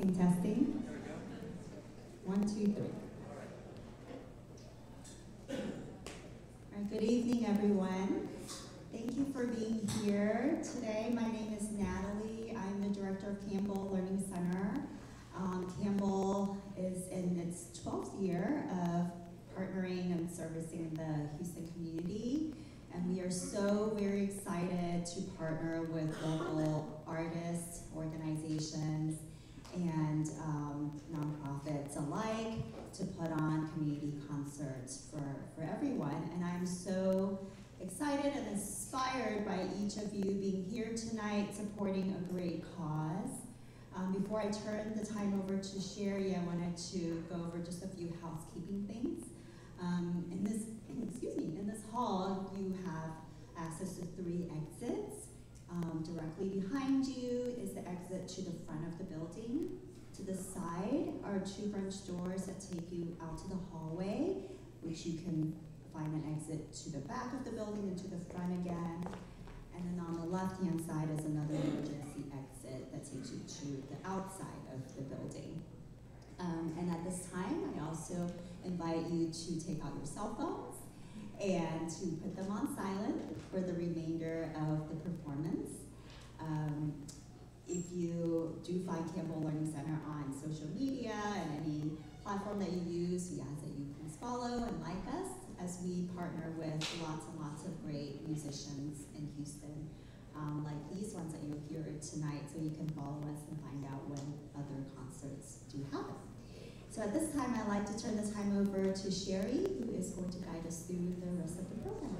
Testing, testing. 1, 2, 3. All right, good evening, everyone. Thank you for being here today. My name is Natalie. I'm the director of Campbell Learning Center. Campbell is in its 12th year of partnering and servicing the Houston community. And we are so very excited to partner with local artists, organizations, and nonprofits alike to put on community concerts for everyone. And I'm so excited and inspired by each of you being here tonight supporting a great cause. Before I turn the time over to Sherry, I wanted to go over just a few housekeeping things. In this hall, you have access to 3 exits. Directly behind you is the exit to the front of the building. To the side are 2 French doors that take you out to the hallway, which you can find an exit to the back of the building and to the front again. And then on the left-hand side is another emergency exit that takes you to the outside of the building. And at this time, I also invite you to take out your cell phones and to put them on silent for the remainder of the performance. If you do find Campbell Learning Center on social media and any platform that you use, we ask that you please follow and like us as we partner with lots and lots of great musicians in Houston, like these ones that you'll hear tonight, so you can follow us and find out when other concerts do happen. So at this time, I'd like to turn the time over to Sherry, who is going to guide us through the rest of the program.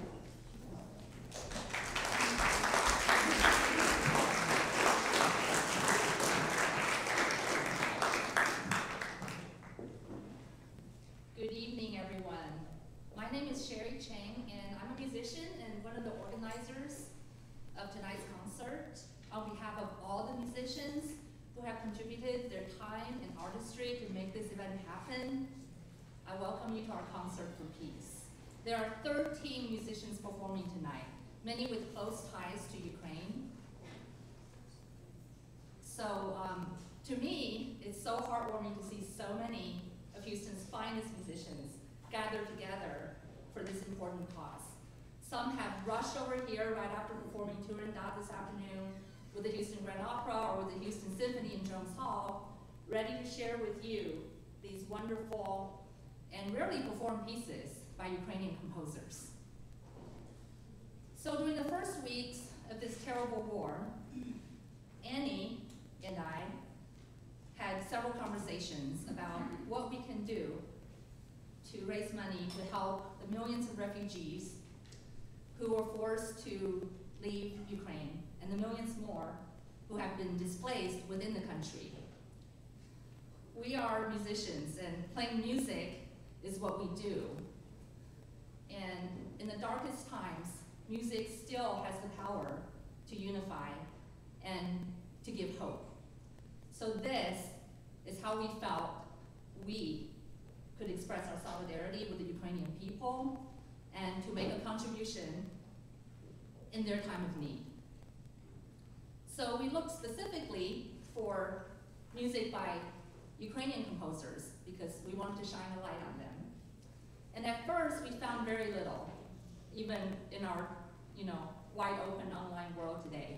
Good evening, everyone. My name is Sherry Chang, and I'm a musician and one of the organizers of tonight's concert. On behalf of all the musicians who have contributed their time and artistry to make this event happen, I welcome you to our Concert for Peace. There are 13 musicians performing tonight, many with close ties to Ukraine. So to me, it's so heartwarming to see so many of Houston's finest musicians gathered together for this important cause. Some have rushed over here right after performing Turandot this afternoon with the Houston Grand Opera or with the Houston Symphony in Jones Hall, ready to share with you these wonderful and rarely performed pieces by Ukrainian composers. So during the first weeks of this terrible war, Annie and I had several conversations about what we can do to raise money to help the millions of refugees who were forced to leave Ukraine, and the millions more who have been displaced within the country. We are musicians, and playing music is what we do. And in the darkest times, music still has the power to unify and to give hope. So this is how we felt we could express our solidarity with the Ukrainian people and to make a contribution in their time of need. So we looked specifically for music by Ukrainian composers because we wanted to shine a light on them. And at first, we found very little, even in our, wide open online world today.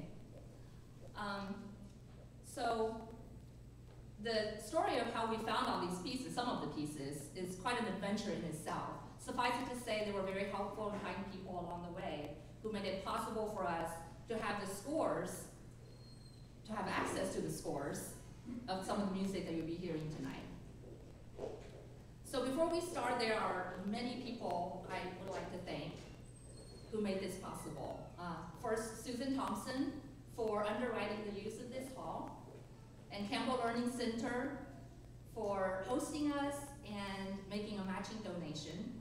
So the story of how we found all these pieces, some of the pieces, is quite an adventure in itself. Suffice it to say, they were very helpful and kind people along the way who made it possible for us to have the scores, to have access to the scores of some of the music that you'll be hearing tonight. So before we start, there are many people I would like to thank who made this possible. First, Susan Thompson for underwriting the use of this hall, and Campbell Learning Center for hosting us and making a matching donation.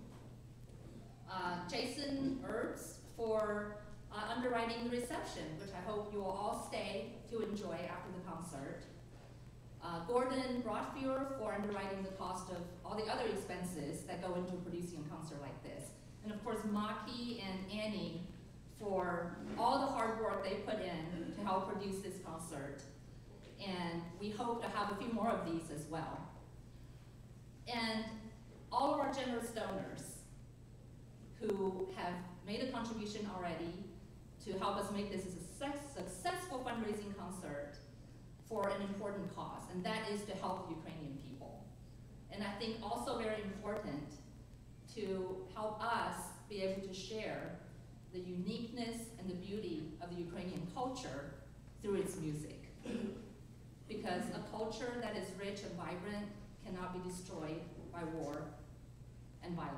Jason Herbst for underwriting the reception, which I hope you will all stay to enjoy after the concert. Gordon Broadfuhr for underwriting the cost of all the other expenses that go into producing a concert like this. And of course, Maki and Annie for all the hard work they put in to help produce this concert. And we hope to have a few more of these as well. And all of our generous donors who have made a contribution already to help us make this a successful fundraising concert for an important cause, and that is to help Ukrainian people. And I think also very important to help us be able to share the uniqueness and the beauty of the Ukrainian culture through its music. Because a culture that is rich and vibrant cannot be destroyed by war and violence.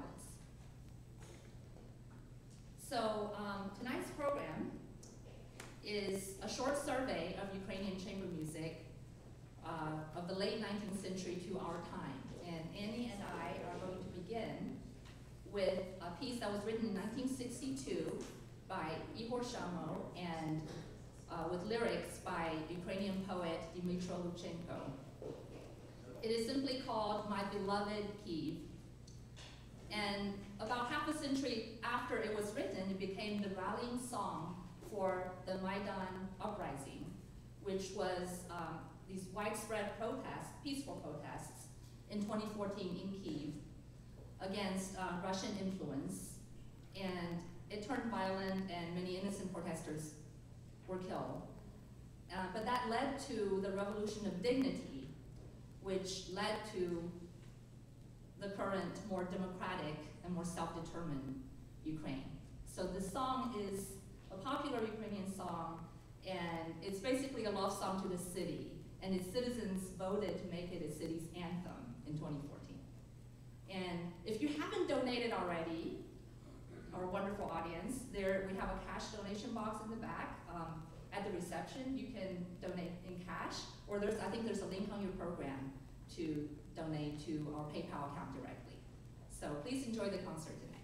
So tonight's program is a short survey of Ukrainian chamber music of the late 19th century to our time. And Annie and I are going to begin with a piece that was written in 1962 by Igor Shamo and with lyrics by Ukrainian poet Dmytro Luchenko. It is simply called My Beloved Kyiv. And about half a century after it was written, it became the rallying song for the Maidan uprising, which was these widespread protests, peaceful protests, in 2014 in Kyiv against Russian influence. And it turned violent and many innocent protesters were killed. But that led to the Revolution of Dignity, which led to the current more democratic and more self-determined Ukraine. So the song is a popular Ukrainian song, and it's basically a love song to the city, and its citizens voted to make it its city's anthem in 2014. And if you haven't donated already, our wonderful audience, there we have a cash donation box in the back. At the reception, you can donate in cash, or I think there's a link on your program to donate to our PayPal account directly. So please enjoy the concert tonight.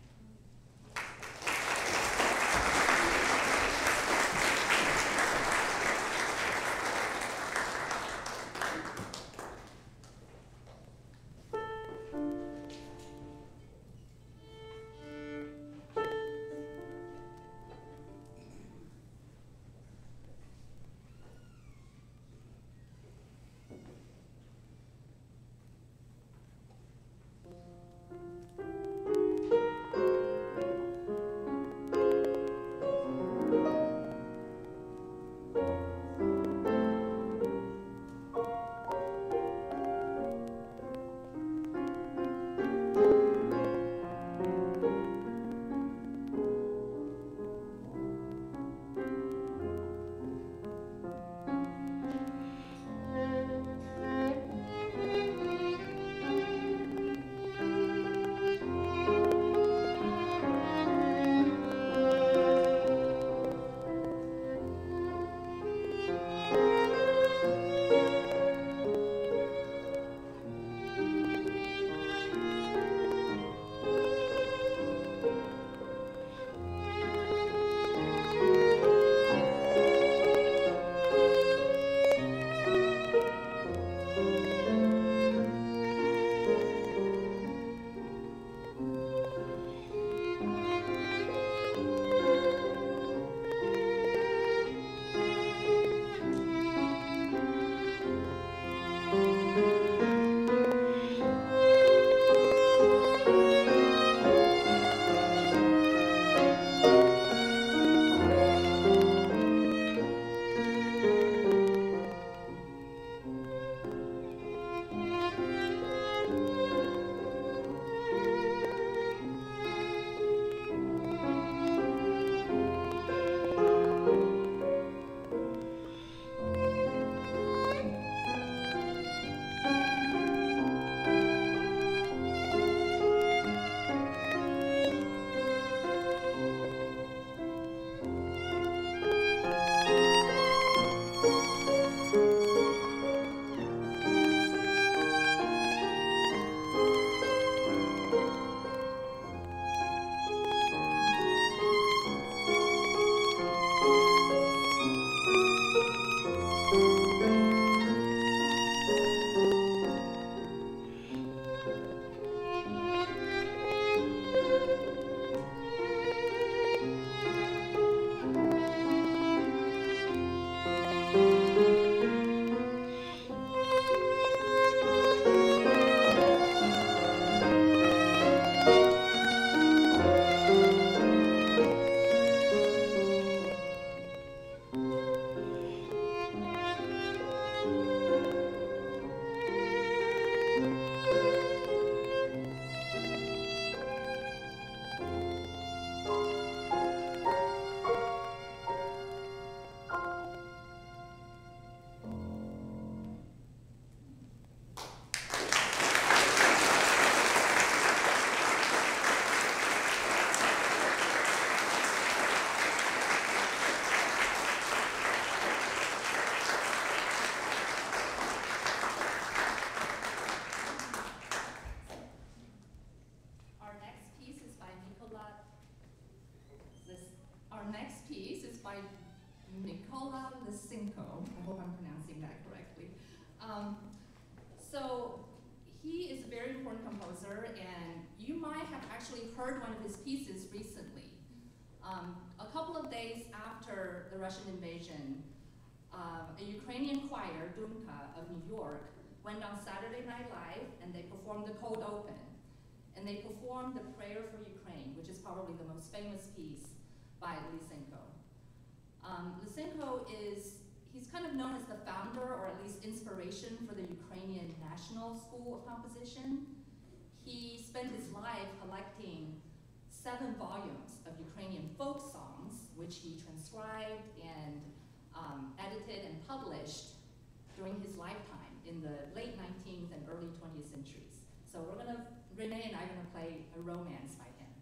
So he is a very important composer, and you might have actually heard one of his pieces recently. A couple of days after the Russian invasion, a Ukrainian choir, Dumka of New York, went on Saturday Night Live, and they performed the Cold Open. And they performed the Prayer for Ukraine, which is probably the most famous piece by Lysenko. Lysenko he's kind of known as the founder, or at least inspiration, for the Ukrainian National School of Composition. He spent his life collecting 7 volumes of Ukrainian folk songs, which he transcribed and edited and published during his lifetime in the late 19th and early 20th centuries. So Renee and I are gonna play a romance by him.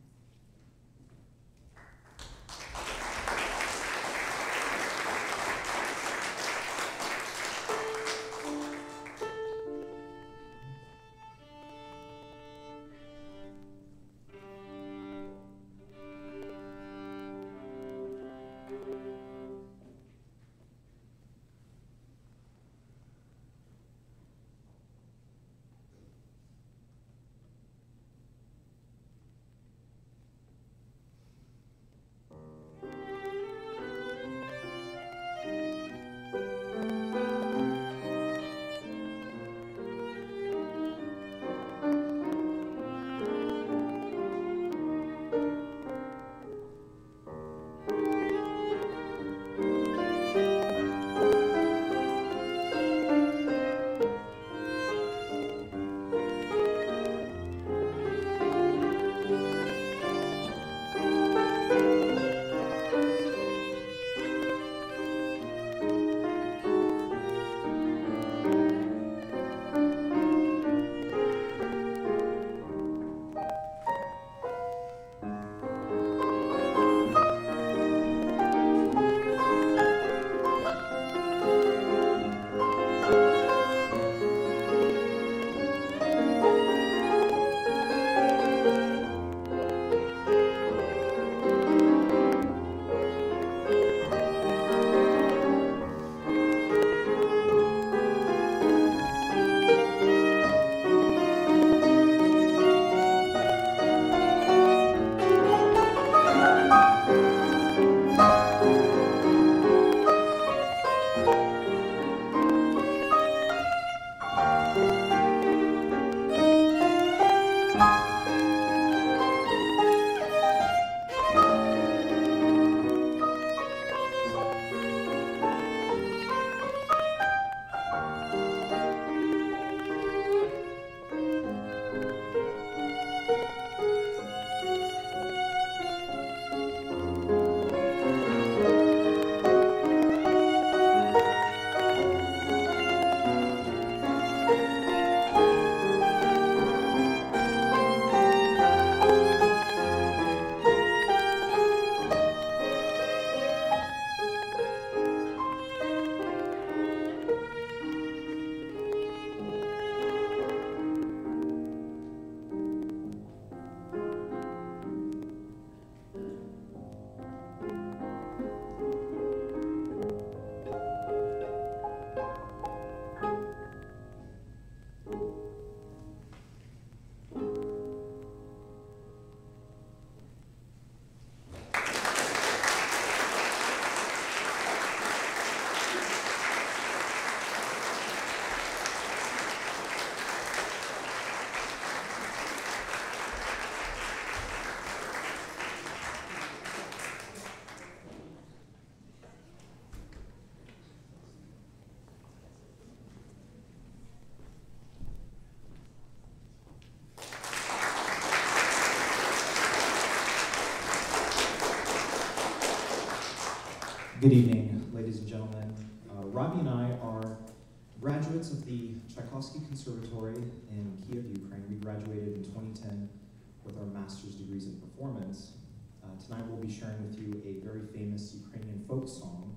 Good evening, ladies and gentlemen. Robbie and I are graduates of the Tchaikovsky Conservatory in Kiev, Ukraine. We graduated in 2010 with our master's degrees in performance. Tonight we'll be sharing with you a very famous Ukrainian folk song.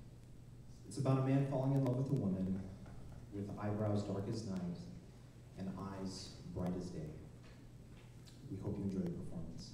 It's about a man falling in love with a woman with eyebrows dark as night and eyes bright as day. We hope you enjoy the performance.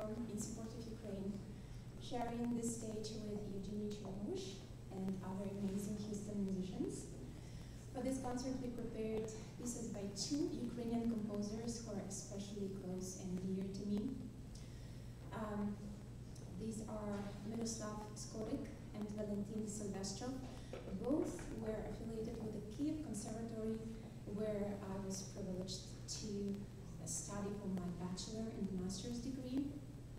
in support of Ukraine, sharing the stage with Eugenie Chermush and other amazing Houston musicians. For this concert, we prepared pieces by two Ukrainian composers who are especially close and dear to me. These are Miroslav Skorik and Valentin Silvestrov. Both were affiliated with the Kiev Conservatory, where I was privileged to study for my bachelor and master's degree.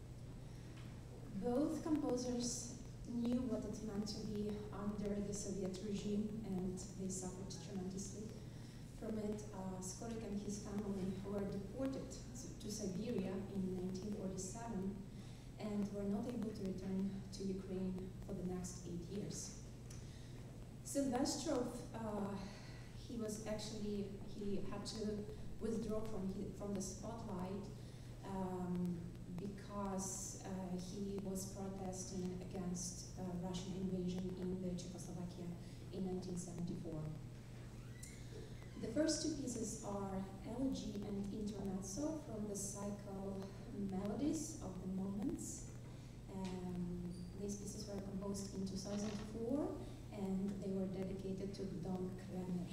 Both composers knew what it meant to be under the Soviet regime, and they suffered tremendously from it. Skorik and his family were deported to Siberia in 1947 and were not able to return to Ukraine for the next 8 years. Silvestrov, he had to withdraw from the spotlight because he was protesting against Russian invasion in the Czechoslovakia in 1974. The first two pieces are Elegy and Intermezzo from the cycle Melodies of the Moments. These pieces were composed in 2004 and they were dedicated to Don Kremer.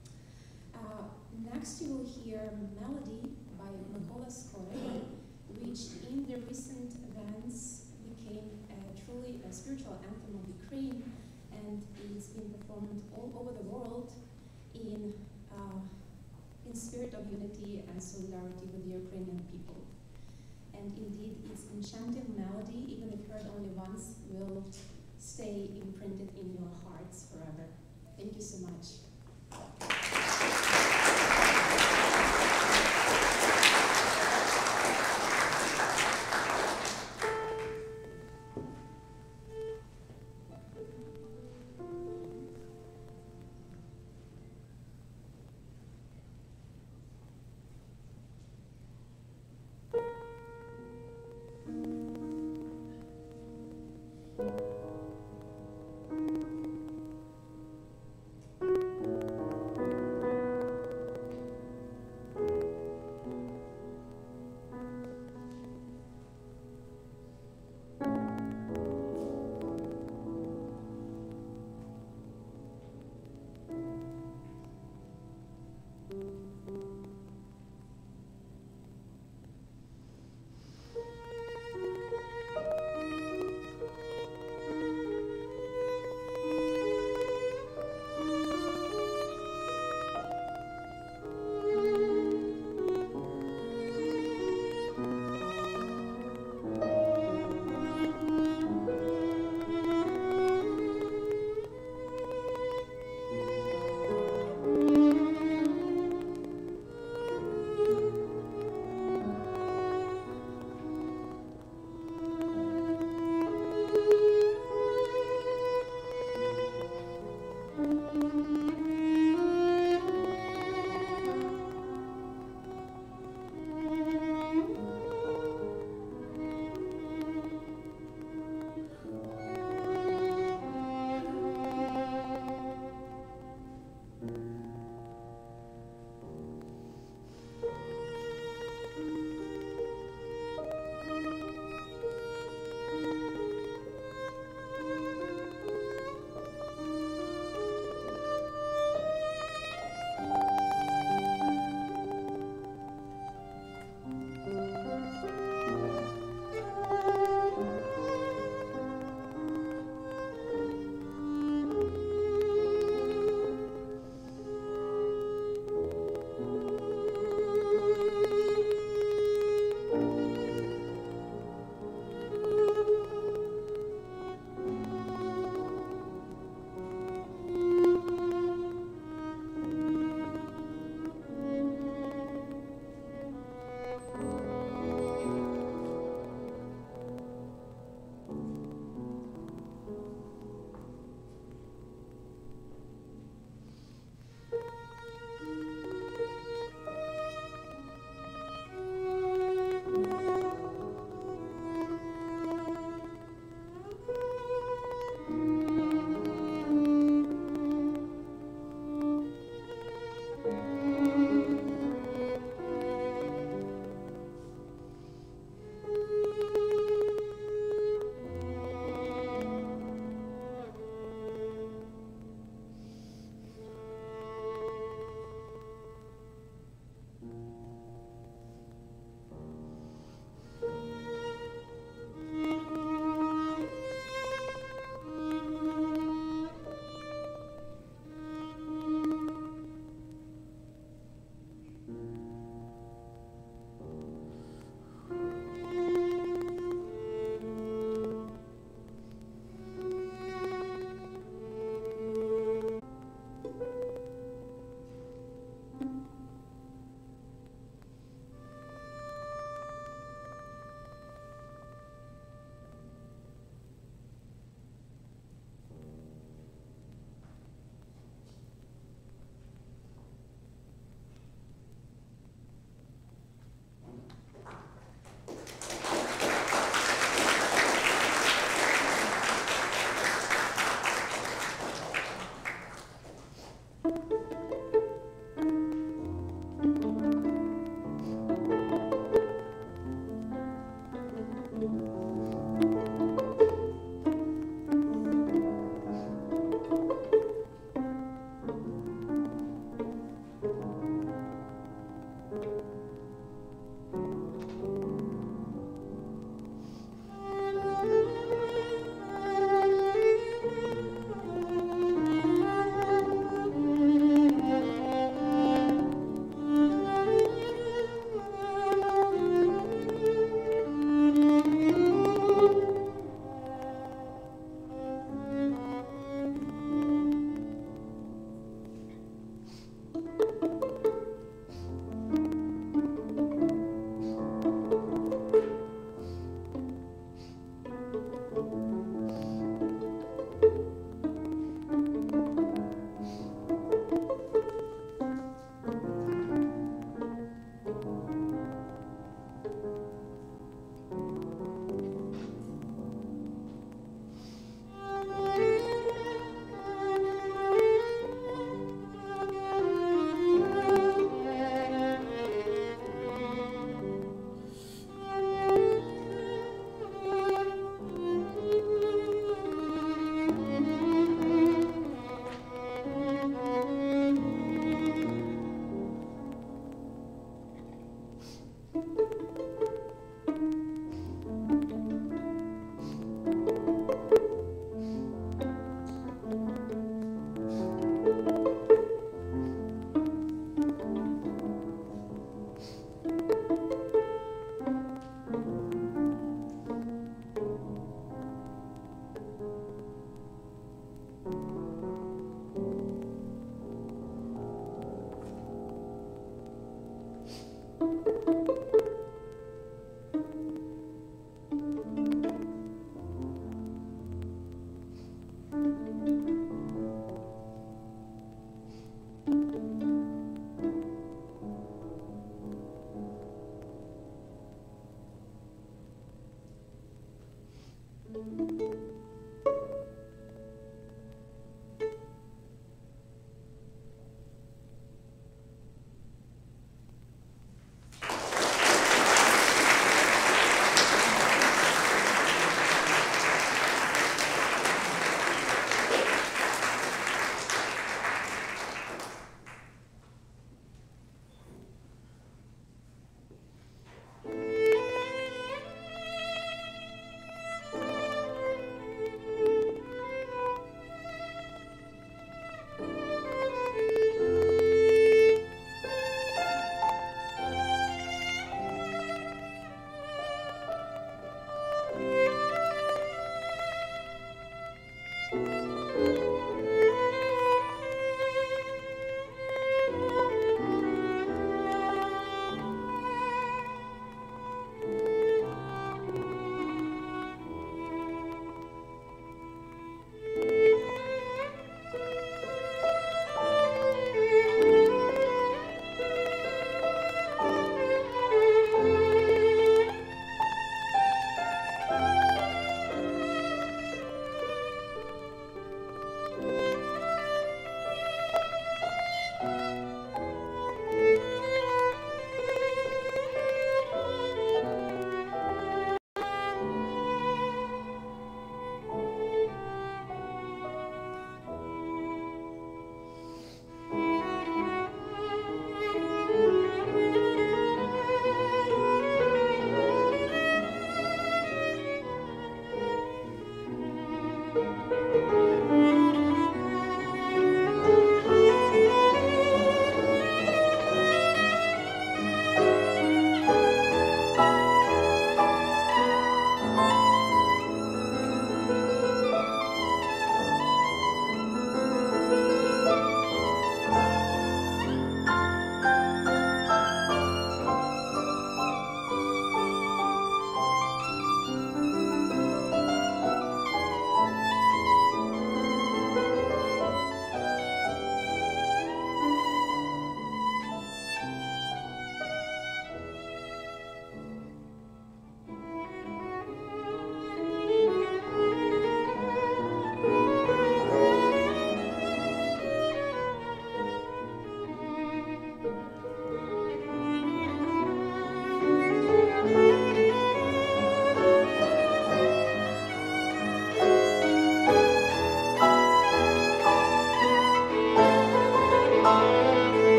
Next you will hear Melody by Mykola Skorik, which in the recent events became truly a spiritual anthem of Ukraine, and it's been performed all over the world in spirit of unity and solidarity with the Ukrainian people. And indeed, its enchanting melody, even if heard only once, will stay imprinted in your hearts forever. Thank you so much.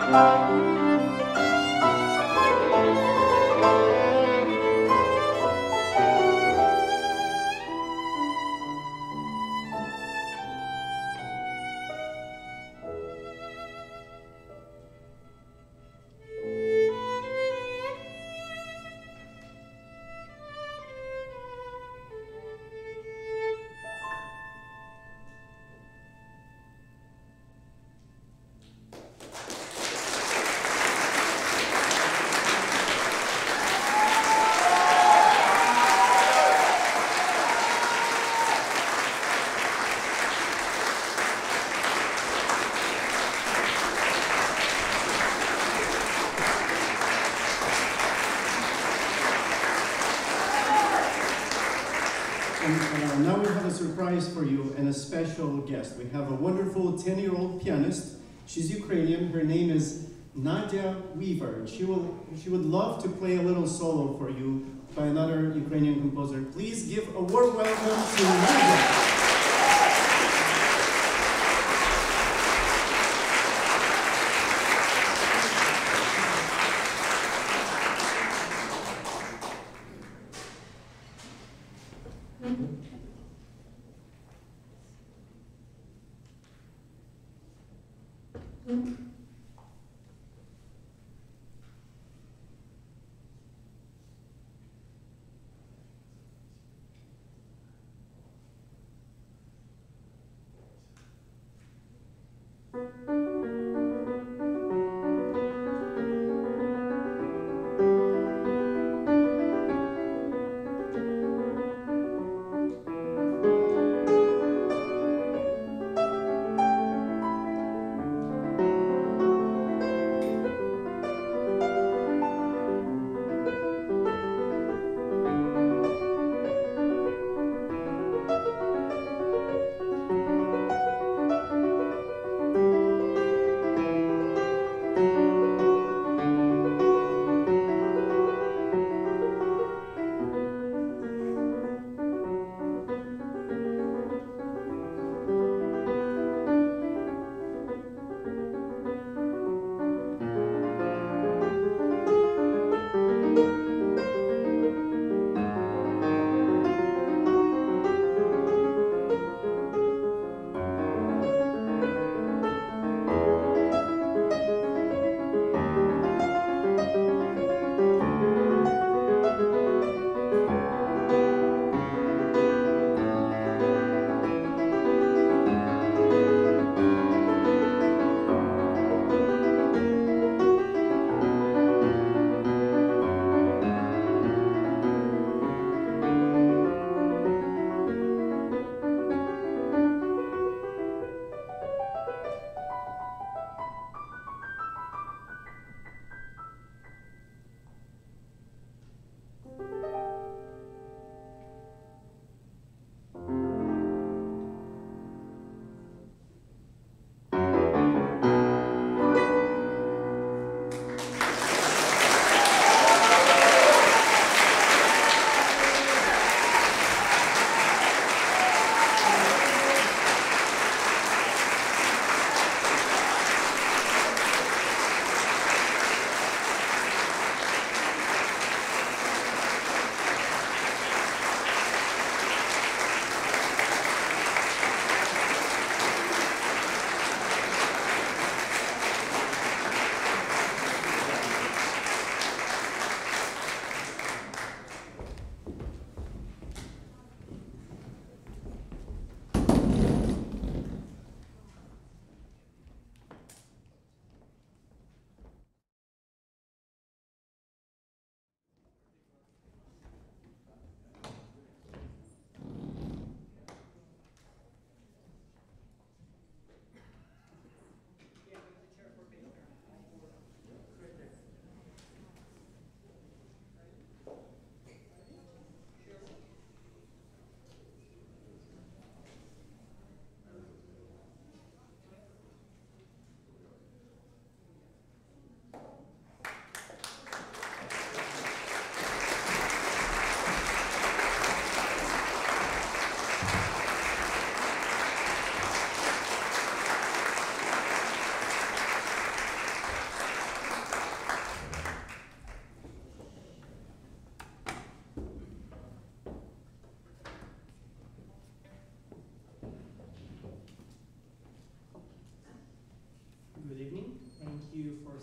Now we have a surprise for you and a special guest. We have a wonderful 10-year-old pianist. She's Ukrainian. Her name is Nadia Weaver. She would love to play a little solo for you by another Ukrainian composer. Please give a warm welcome to Nadia.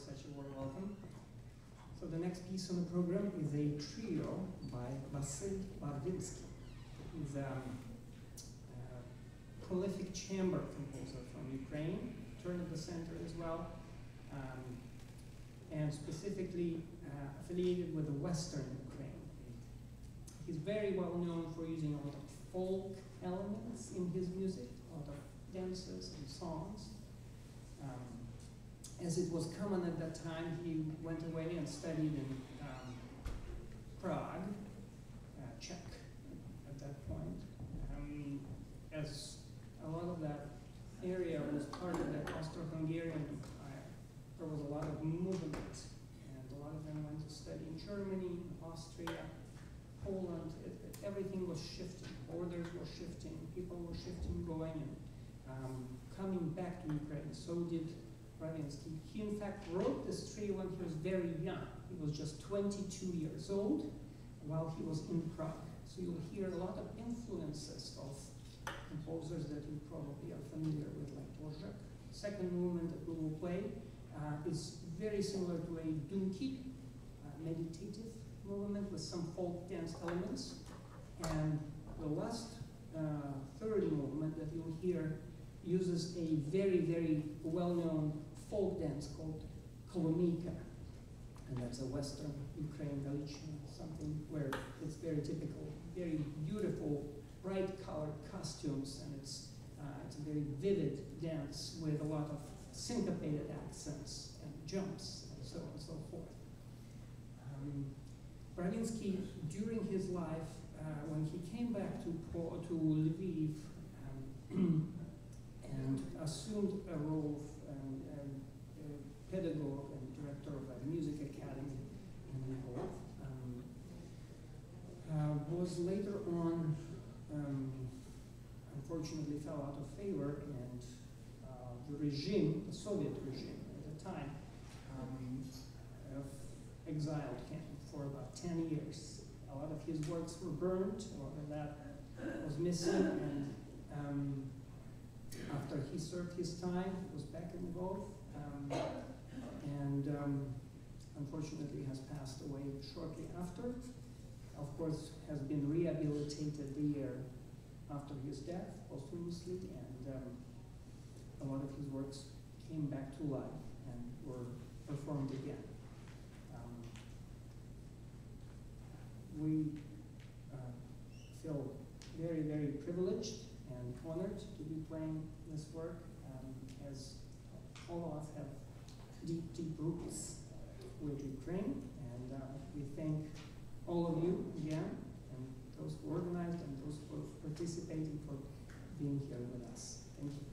such a warm welcome. So the next piece on the program is a trio by Barvinsky. He's a prolific chamber composer from Ukraine, turn of the center as well, and specifically affiliated with the Western Ukraine. He's very well known for using a lot of folk elements in his music, a lot of dances and songs. As it was common at that time, he went away and studied in Prague, Czech at that point. As a lot of that area was part of the Austro-Hungarian Empire, there was a lot of movement, and a lot of them went to study in Germany, Austria, Poland. Everything was shifting, borders were shifting, people were shifting, going and coming back to Ukraine. So did Barvinsky. He in fact wrote this trio when he was very young. He was just 22 years old while he was in Prague. So you'll hear a lot of influences of composers that you probably are familiar with, like Dvorak. Second movement that we will play is very similar to a dunki, meditative movement with some folk dance elements. And the last third movement that you'll hear uses a very, very well-known folk dance called Solomiya, and that's a Western Ukraine tradition, something where it's very typical, very beautiful, bright-colored costumes, and it's a very vivid dance with a lot of syncopated accents and jumps and so on and so forth. Barvinsky, during his life, when he came back to Lviv and assumed a role of pedagogue and director of a music academy in Lviv, was later on, unfortunately, fell out of favor, and the regime, the Soviet regime at the time, exiled him for about 10 years. A lot of his works were burnt, or that was missing, and after he served his time, he was back in Lviv, and unfortunately has passed away shortly after. Of course, has been rehabilitated the year after his death, posthumously, and a lot of his works came back to life and were performed again. We feel very, very privileged and honored to be playing this work, as all of us have deep, deep roots with Ukraine, and we thank all of you again, and those who organized and those who are participating for being here with us. Thank you.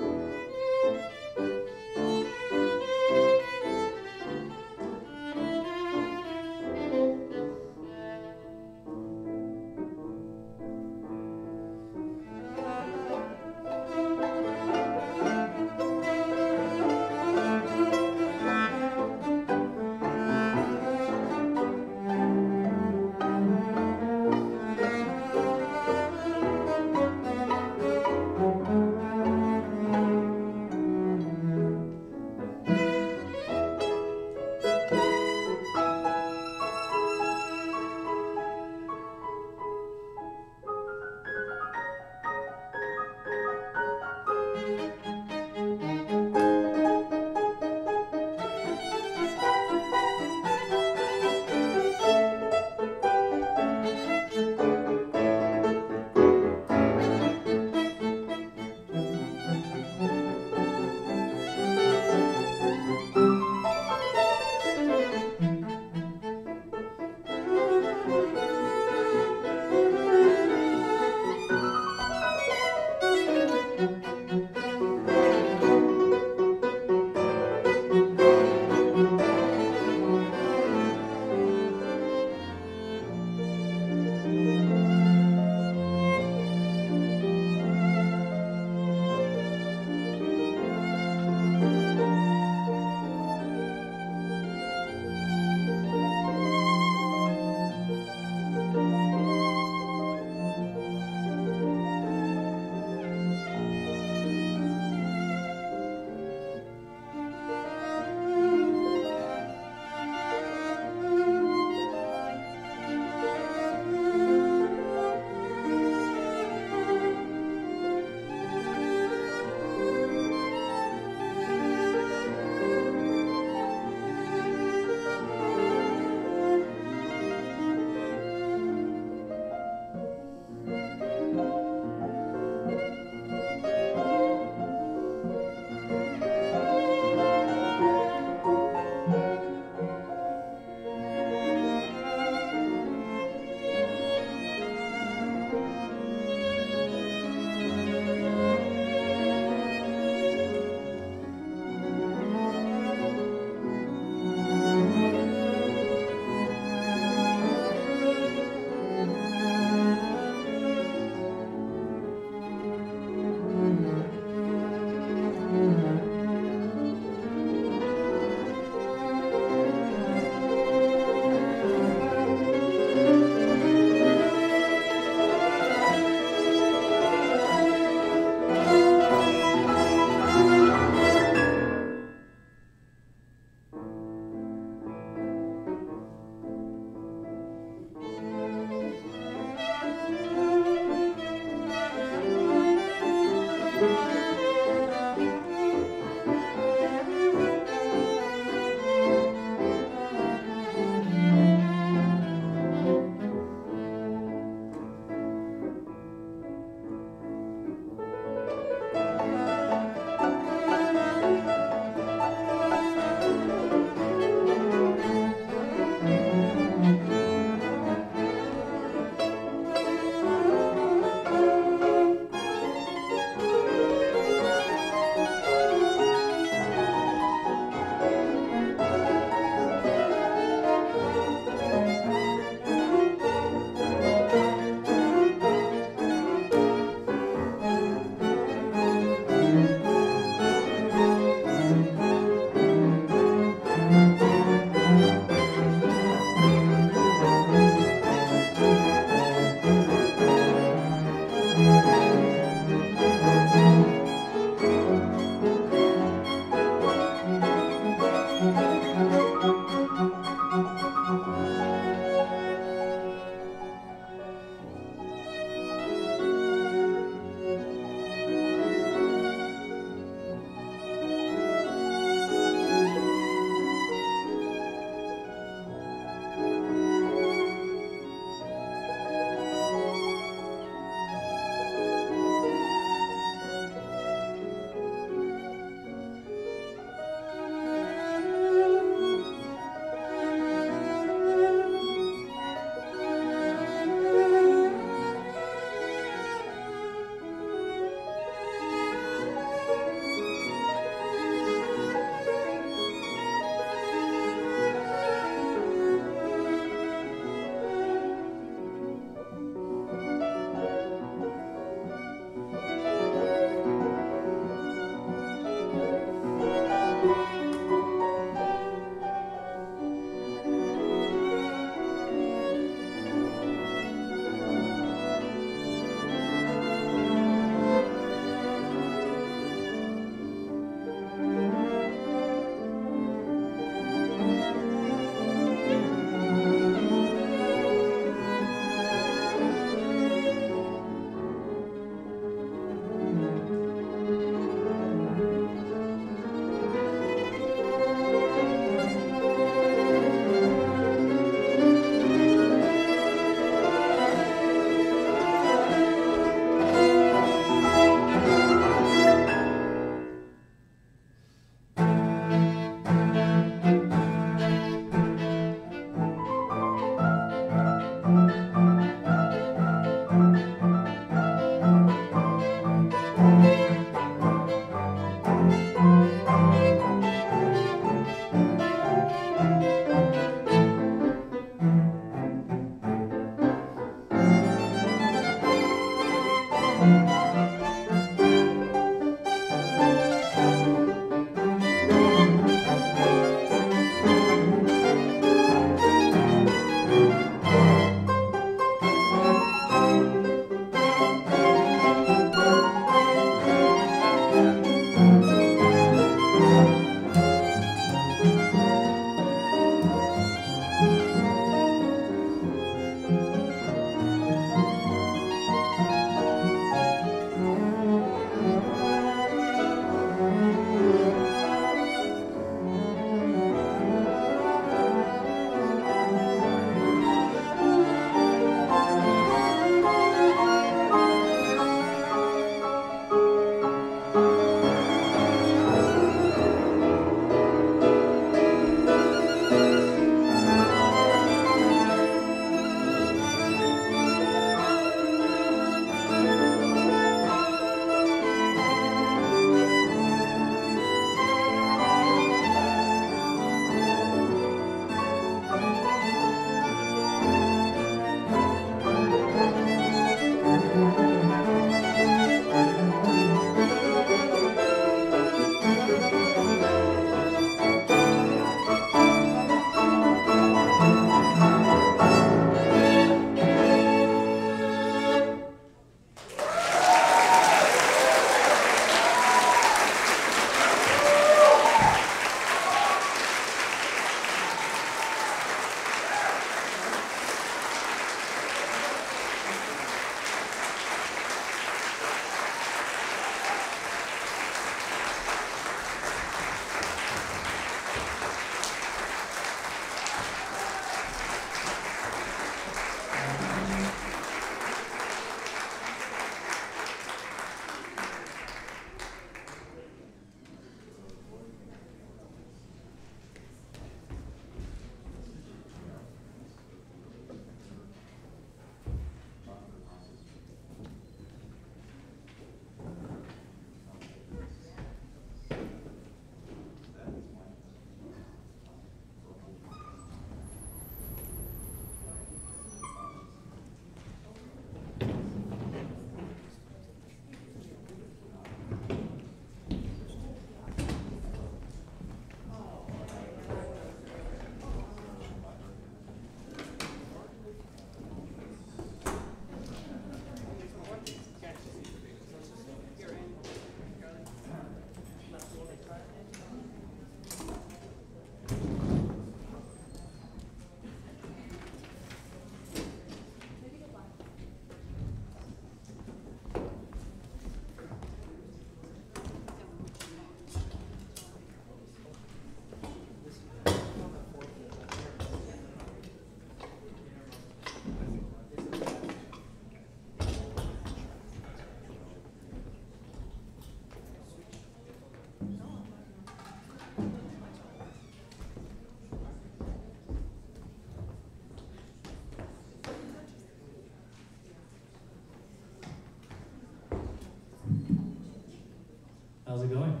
How's it going?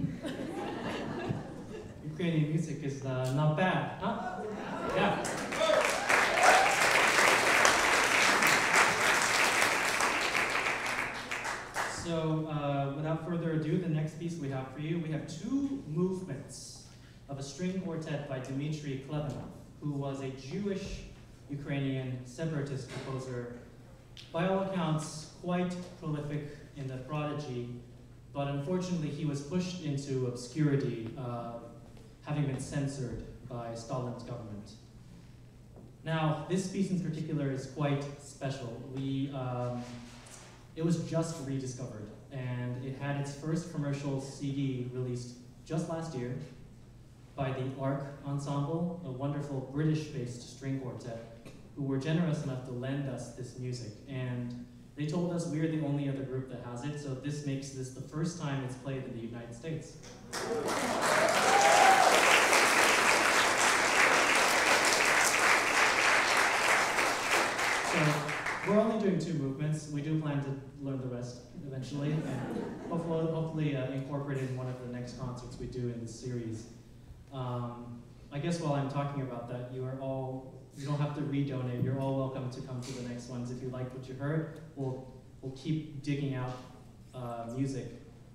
Ukrainian music is not bad, huh? Yeah. So, without further ado, the next piece we have for you, we have two movements of a string quartet by Dmitry Klebabov, who was a Jewish Ukrainian separatist composer, by all accounts quite prolific in the prodigy, but unfortunately he was pushed into obscurity, having been censored by Stalin's government. Now, this piece in particular is quite special. It was just rediscovered, and it had its first commercial CD released just last year by the Arc Ensemble, a wonderful British-based string quartet, who were generous enough to lend us this music. And they told us we're the only other group that has it, so this makes this the first time it's played in the United States. So we're only doing two movements. We do plan to learn the rest eventually, and hopefully incorporate it in one of the next concerts we do in this series. I guess while I'm talking about that, you don't have to redonate. You're all welcome to come to the next ones. If you liked what you heard, we'll keep digging out music.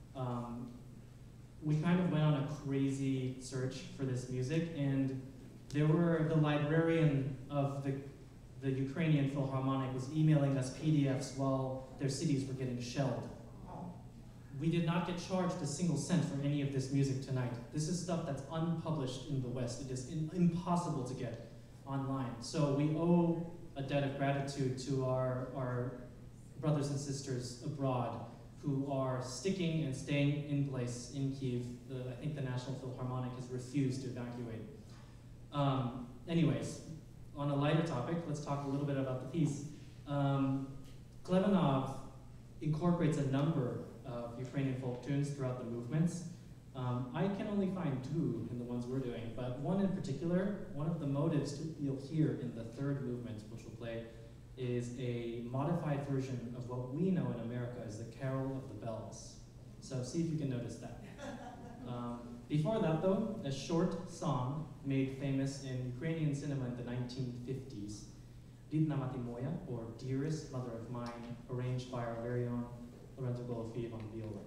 We kind of went on a crazy search for this music, and the librarian of the Ukrainian Philharmonic was emailing us PDFs while their cities were getting shelled. We did not get charged a single cent for any of this music tonight. This is stuff that's unpublished in the West. It is impossible to get online. So we owe a debt of gratitude to our brothers and sisters abroad who are sticking and staying in place in Kyiv. I think the National Philharmonic has refused to evacuate. Anyways, on a lighter topic, let's talk a little bit about the piece. Klebabov incorporates a number of Ukrainian folk tunes throughout the movements. I can only find two in the ones we're doing, but one in particular, one of the motives you'll hear in the third movement, which we'll play, is a modified version of what we know in America as the Carol of the Bells. So see if you can notice that. Before that though, a short song made famous in Ukrainian cinema in the 1950s, Ridna Mati Moya, or Dearest Mother of Mine, arranged by our very own Klebabov on viola.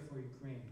for Ukraine.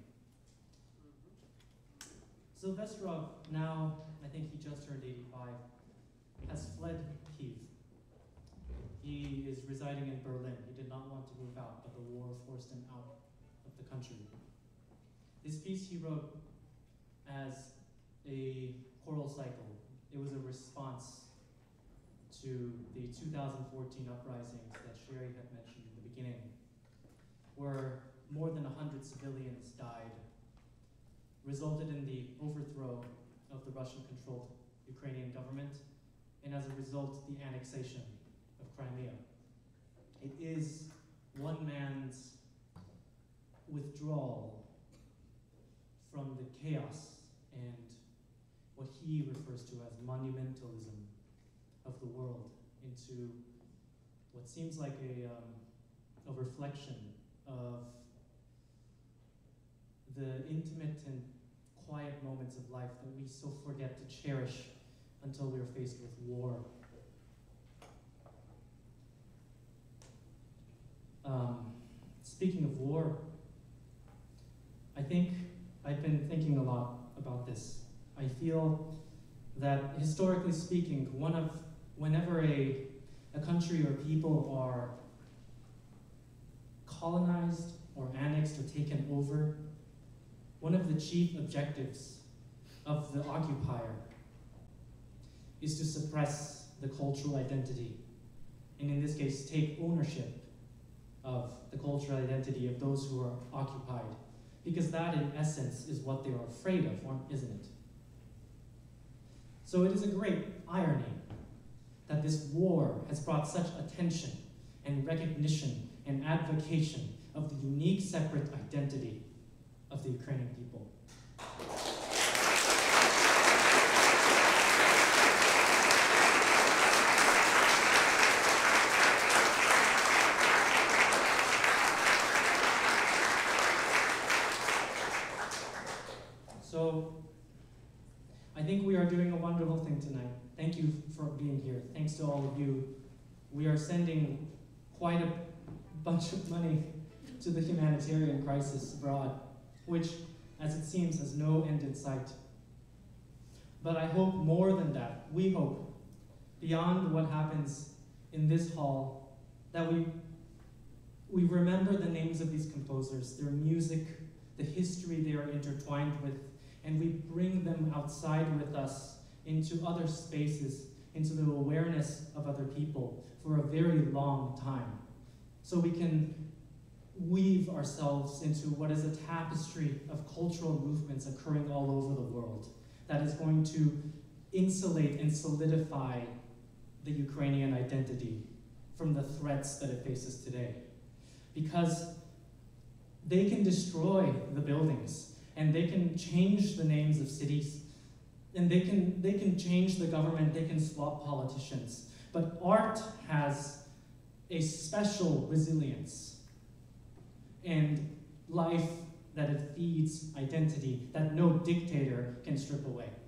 Silvestrov, now I think he just turned 85, has fled Kyiv. He is residing in Berlin. He did not want to move out, but the war forced him out of the country. This piece he wrote as a choral cycle. It was a response to the 2014 uprisings that Sherry had mentioned in the beginning, where more than 100 civilians died, resulted in the overthrow of the Russian-controlled Ukrainian government, and as a result, the annexation of Crimea. It is one man's withdrawal from the chaos and what he refers to as monumentalism of the world into what seems like a reflection of the intimate and quiet moments of life that we so forget to cherish until we are faced with war. Speaking of war, I think I've been thinking a lot about this. I feel that historically speaking, whenever a country or people are colonized or annexed or taken over, one of the chief objectives of the occupier is to suppress the cultural identity, and in this case, take ownership of the cultural identity of those who are occupied, because that in essence is what they are afraid of, isn't it? So it is a great irony that this war has brought such attention and recognition and advocation of the unique separate identity of the Ukrainian people. So, I think we are doing a wonderful thing tonight. Thank you for being here. Thanks to all of you. We are sending quite a bunch of money to the humanitarian crisis abroad, which, as it seems, has no end in sight. But I hope more than that. We hope, beyond what happens in this hall, that we remember the names of these composers, their music, the history they are intertwined with, and we bring them outside with us into other spaces, into the awareness of other people for a very long time. So we can weave ourselves into what is a tapestry of cultural movements occurring all over the world that is going to insulate and solidify the Ukrainian identity from the threats that it faces today. Because they can destroy the buildings, and they can change the names of cities, and they can change the government, they can swap politicians. But art has a special resilience and life that it feeds identity that no dictator can strip away.